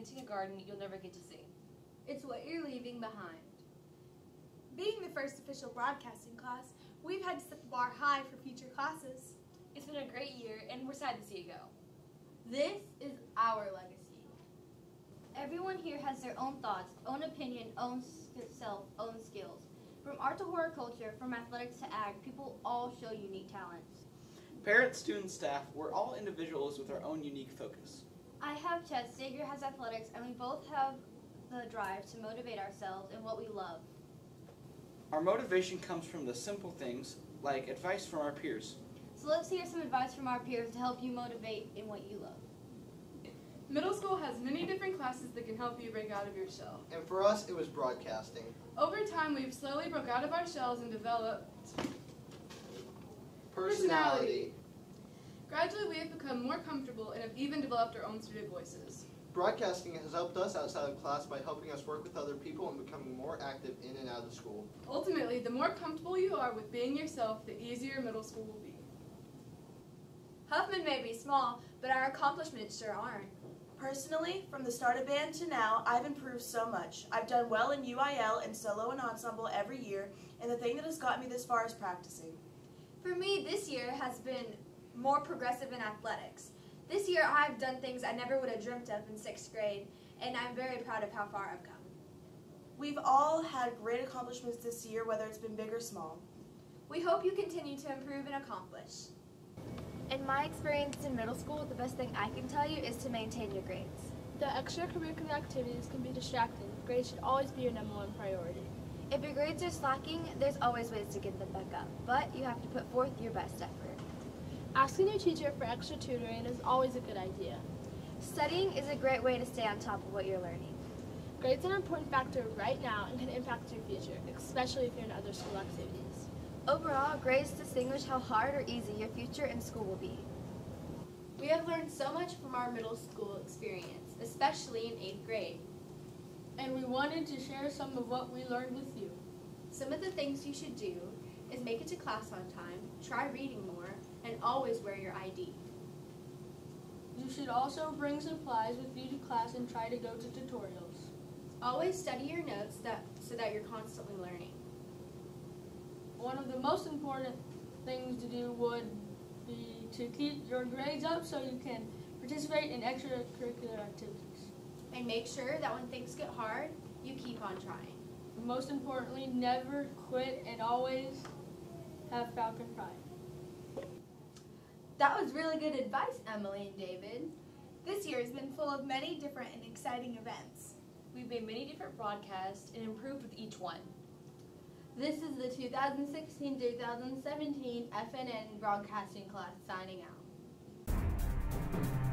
planting a garden you'll never get to see. It's what you're leaving behind. Being the first official broadcasting class, we've had to set the bar high for future classes. It's been a great year, and we're sad to see it go. This is our legacy. Everyone here has their own thoughts, own opinion, own self, own skills. From art to horticulture, from athletics to ag, people all show unique talents. Parents, students, staff, we're all individuals with our own unique focus. I have chess, Xavier has athletics, and we both have the drive to motivate ourselves in what we love. Our motivation comes from the simple things, like advice from our peers. So let's hear some advice from our peers to help you motivate in what you love. Middle school has many different classes that can help you break out of your shell. And for us, it was broadcasting. Over time, we've slowly broke out of our shells and developed Personality. Gradually, we have become more comfortable and have even developed our own student voices. Broadcasting has helped us outside of class by helping us work with other people and becoming more active in and out of school. Ultimately, the more comfortable you are with being yourself, the easier middle school will be. Huffman may be small, but our accomplishments sure aren't. Personally, from the start of band to now, I've improved so much. I've done well in UIL and solo and ensemble every year, and the thing that has got me this far is practicing. For me, this year has been more progressive in athletics. This year, I've done things I never would have dreamt of in 6th grade, and I'm very proud of how far I've come. We've all had great accomplishments this year, whether it's been big or small. We hope you continue to improve and accomplish. In my experience in middle school, the best thing I can tell you is to maintain your grades. The extracurricular activities can be distracting. Grades should always be your #1 priority. If your grades are slacking, there's always ways to get them back up, but you have to put forth your best effort. Asking your teacher for extra tutoring is always a good idea. Studying is a great way to stay on top of what you're learning. Grades are an important factor right now and can impact your future, especially if you're in other school activities. Overall, grades distinguish how hard or easy your future in school will be. We have learned so much from our middle school experience, especially in 8th grade. And we wanted to share some of what we learned with you. Some of the things you should do is make it to class on time, try reading more, and always wear your ID. You should also bring supplies with you to class and try to go to tutorials. Always study your notes so that you're constantly learning. One of the most important things to do would be to keep your grades up so you can participate in extracurricular activities. And make sure that when things get hard, you keep on trying. Most importantly, never quit and always have Falcon pride. That was really good advice, Emily and David. This year has been full of many different and exciting events. We've made many different broadcasts and improved with each one. This is the 2016-2017 FNN broadcasting class signing out.